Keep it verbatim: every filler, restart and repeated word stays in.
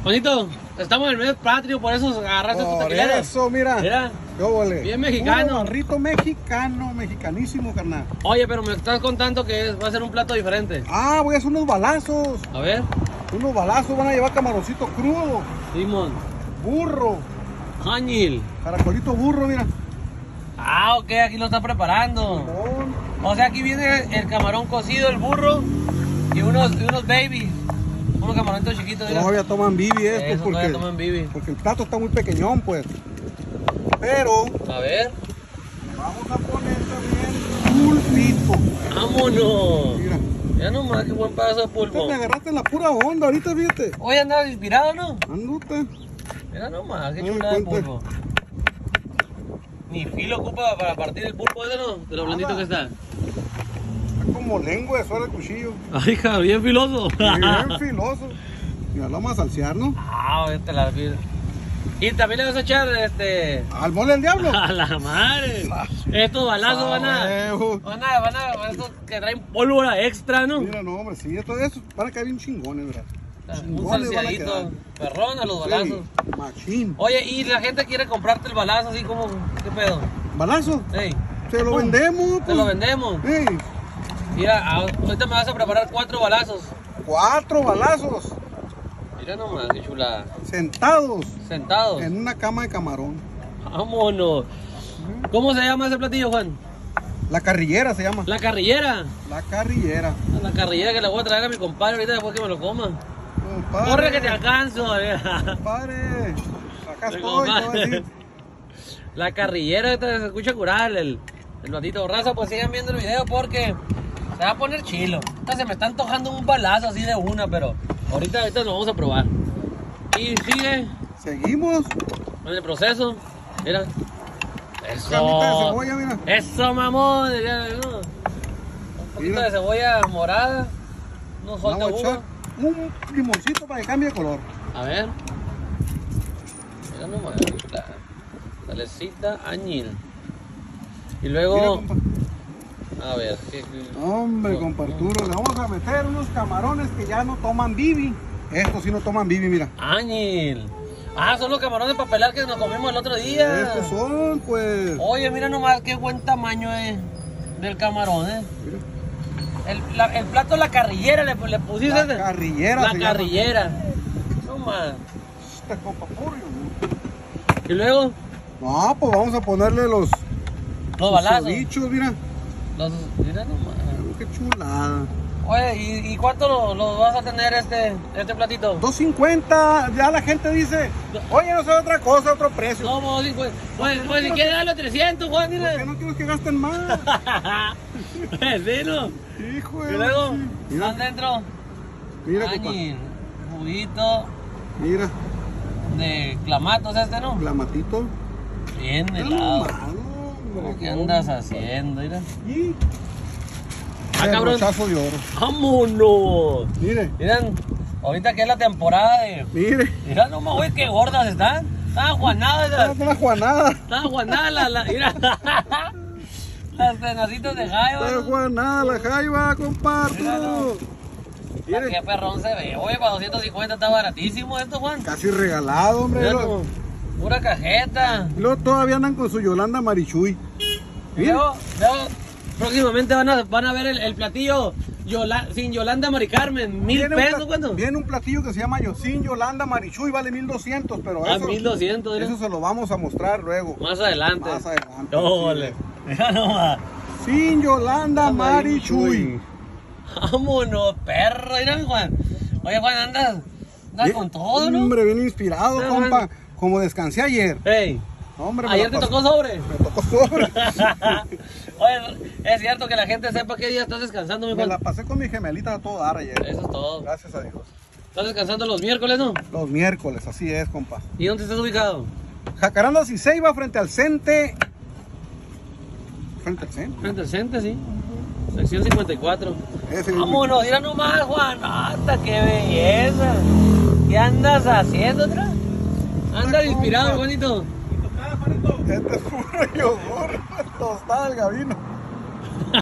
Juanito, estamos en el medio patrio, por eso agarraste tus taquileras. Por eso, mira. Mira. Yo volé. Bien mexicano. Un barrito mexicano, mexicanísimo, carnal. Oye, pero me estás contando que va a ser un plato diferente. Ah, voy a hacer unos balazos. A ver. Unos balazos, van a llevar camaroncito crudo. Simón. Burro. Añil. Caracolito burro, mira. Ah, ok, aquí lo está preparando. Camarón. O sea, aquí viene el camarón cocido, el burro y unos, y unos babies. Unos camaroncitos chiquitos. Mira. Todavía toman bibi estos Eso, porque, toman bibi. porque el plato está muy pequeñón, pues. Pero A ver. vamos a poner también pulpito. ¡Vámonos! Mira. Ya nomás, qué buen pedazo de Ahorita pulpo. me agarraste en la pura onda, ahorita fíjate. Hoy andabas inspirado, ¿no? Andute. Mira nomás, qué No me chulada de cuentes. pulpo. Ni filo ocupa para partir el pulpo ese, ¿no? De lo blandito Nada. que está. Está como lengua de suela el cuchillo. Ay, hija, bien filoso. Bien filoso. Mira, lo vamos a salsear, ¿no? Ah, vete la vida. Y también le vas a echar este. ¿Al mole del diablo? A la madre. Estos balazos van a. huevo. Van a, van a, van a estos que traen pólvora extra, ¿no? Mira, no, hombre, sí, esto eso van a caer bien chingones, ¿verdad? Un Chingones van a quedar. salseadito. Perrón a los balazos. Sí, machín. Oye, y la gente quiere comprarte el balazo así como. ¿Qué pedo? ¿Balazo? Ey. Se lo Pum. vendemos, Te pues. lo vendemos. Ey, Mira, a- ahorita me vas a preparar cuatro balazos. cuatro balazos Mira nomás, qué chulada. sentados Sentados. en una cama de camarón. Vámonos. ¿Cómo se llama ese platillo, Juan? La carrillera se llama. La carrillera. La carrillera. La carrillera que le voy a traer a mi compadre ahorita después que me lo coma. Compadre, Corre que te alcanzo. compadre, acá Mi estoy, compadre. te voy a decir. La carrillera, esta se escucha curar el, el platito. Raza, pues sigan viendo el video porque se va a poner chilo. Ahorita se me está antojando un balazo así de una, pero ahorita, ahorita lo vamos a probar. Y sigue Seguimos. en el proceso. Mira. Camita de Eso. cebolla, mira. Eso, mamón. Ya, ¿no? Un poquito Mira. de cebolla morada. Unos sol de Vamos a echar uva. un limoncito para que cambie de color. A ver. Mira nomás. La salecita añil. Y Mira, luego. compa. A ver. ¿qué, qué? Hombre, No, compa no. Arturo, le vamos a meter unos camarones que ya no toman bibi. Estos sí no toman bibi, mira. Añil. Ah, son los camarones para pelar que nos comimos el otro día. Estos son, pues. Oye, mira nomás qué buen tamaño es del camarón, eh. Mira. El, la- el plato la carrillera le, le pusiste. La ese? carrillera La se llama. carrillera. No más. Este compa Purrio, ¿no? Y luego, No, pues vamos a ponerle los, los balazos. bichos, mira. Los, mira nomás. Qué chulada. Oye, ¿y, y cuánto lo, lo vas a tener este, este platito? dos cincuenta, ya la gente dice, oye, no sé otra cosa, otro precio. No, pues, pues, pues, pues si quieres darle trescientos, Juan, ¿Por qué mira. no quiero que gasten más? Sí, ¿no? Hijo Y de luego, la chi- Mira, van dentro. mira, compa. Añil, juguito Mira, de clamatos este, ¿no? clamatito. Bien Está helado. nomado, hombre, ¿Qué andas haciendo? Mira. Y Ah, cabrón. derrochazo de oro. ¡Vámonos! Mire, Miren, ahorita que es la temporada de... mire. Mira nomás, güey, qué gordas están. Están juanadas Esta esas. es una juanada. Están juanadas las... La, mira. Las pedacitos de jaiba. Esta es juanada, la jaiba, compa Arturo. Mira, Mire, qué perrón se ve. Oye, para doscientos cincuenta está baratísimo esto, Juan. casi regalado, hombre. Mira, Lo- como pura cajeta. Y luego todavía andan con su Yolanda Marichuy. Y Mira, luego, luego, próximamente van a, van a ver el, el platillo Yola- sin Yolanda Mari Carmen. ¿Mil viene un pesos? pla- ¿Cuánto? Viene un platillo que se llama Yosin Yolanda Marichuy, vale mil doscientos, pero Ah, eso, mil doscientos, mira. eso se lo vamos a mostrar luego. Más adelante. Más adelante. Órale. Mira nomás. Sin Yolanda Marichuy. Vámonos, perro. Mira, mi Juan. Oye, Juan, andas, andas Bien- con todo, ¿no? Hombre, bien inspirado, Ah, compa. bueno. Como descansé ayer. Ey, Hombre, me ayer la te pasé- tocó sobre. Me tocó sobre. Oye, es cierto que la gente sepa qué día estás descansando, mi Me Juan. la pasé con mi gemelita a todo dar ayer. Eso es todo. Gracias a Dios. Estás descansando los miércoles, ¿no? Los miércoles, así es, compa. ¿Y dónde estás ubicado? Jacaranda Ciceiba frente al Cente. Frente al Cente. Frente al Cente, sí. Sección cincuenta y cuatro. Ese es Vámonos, mira nomás, Juan. ¡Hasta qué belleza! ¿Qué andas haciendo, otra? Andas inspirado, Juanito. Este es puro yogur. Tostada del gabino.